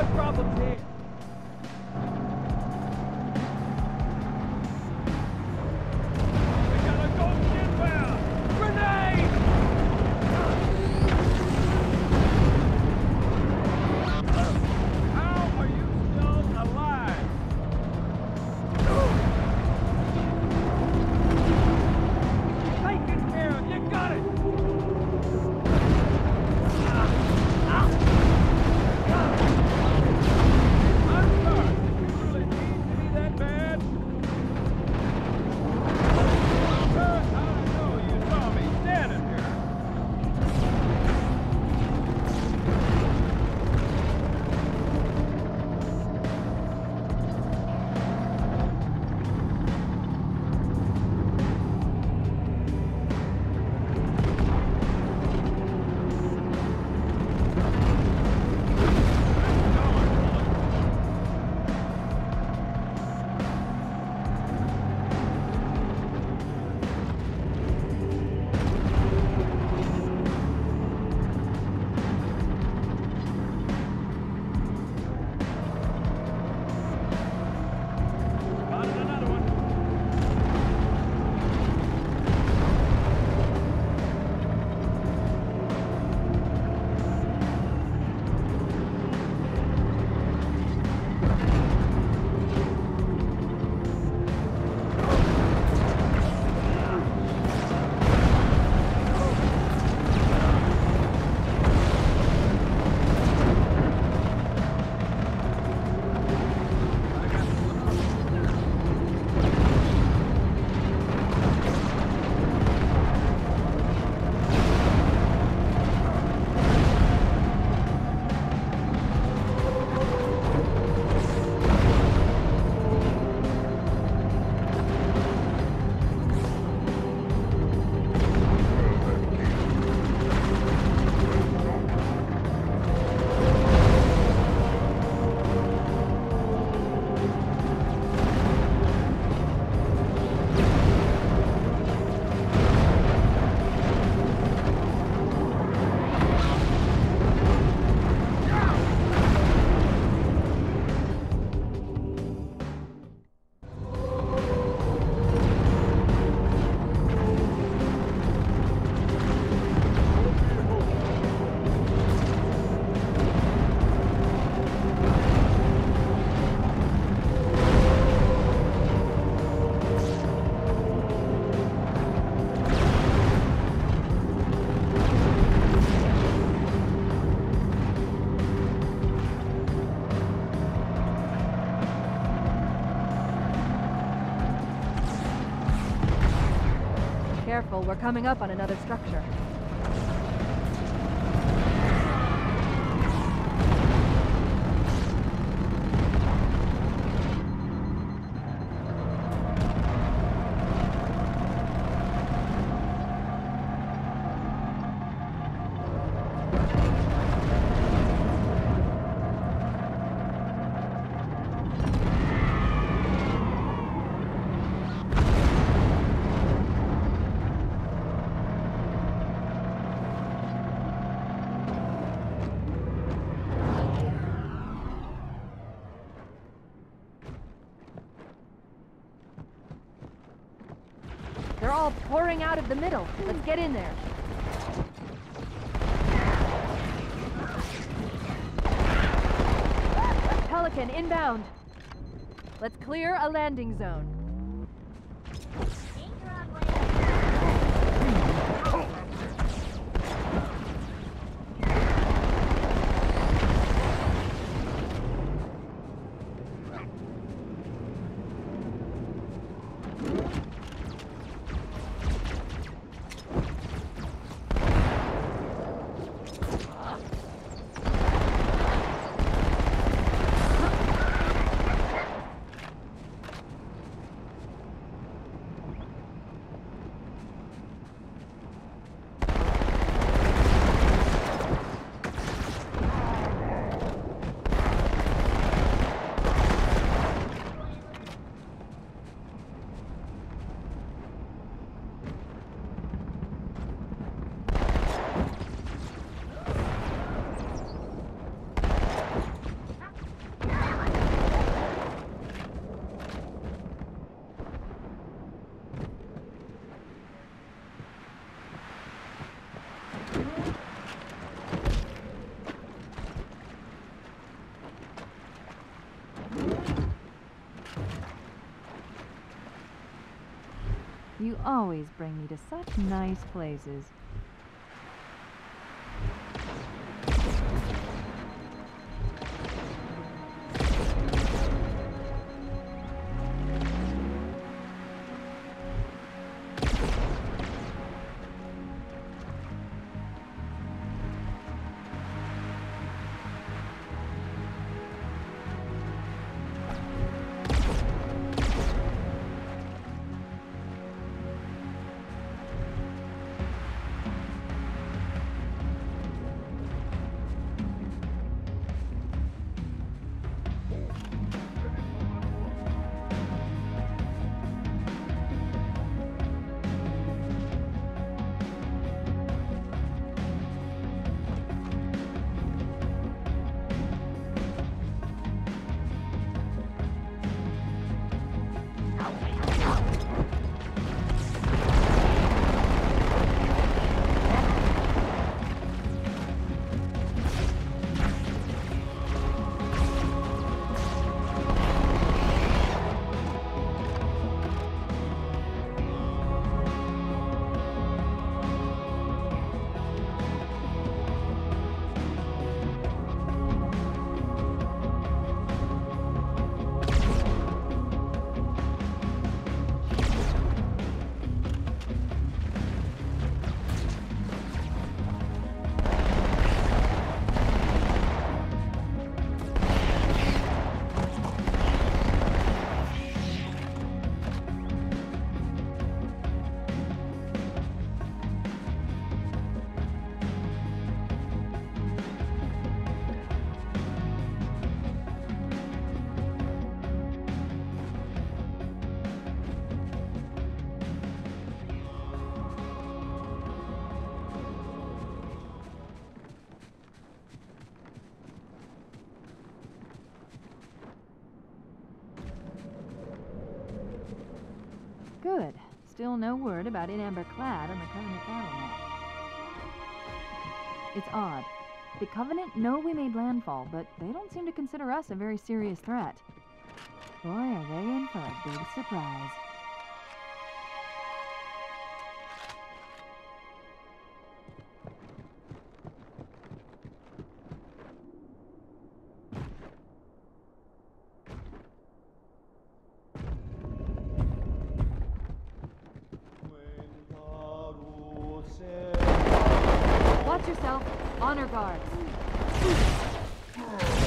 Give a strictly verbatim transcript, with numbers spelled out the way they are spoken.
problems here. We got a ghost inbound! Grenade! How are you still alive? Taken care of, you got it! I'm sorry, did you really need to be that bad? Sir, how do you know you saw me standing here? Spotted another one. Careful, we're coming up on another structure. They're all pouring out of the middle. Let's get in there. Pelican inbound. Let's clear a landing zone. You always bring me to such nice places. Good. Still no word about In Amber Clad on the Covenant battle map. It's odd. The Covenant know we made landfall, but they don't seem to consider us a very serious threat. Boy, are they in for a big surprise. Watch yourself. Honor guards.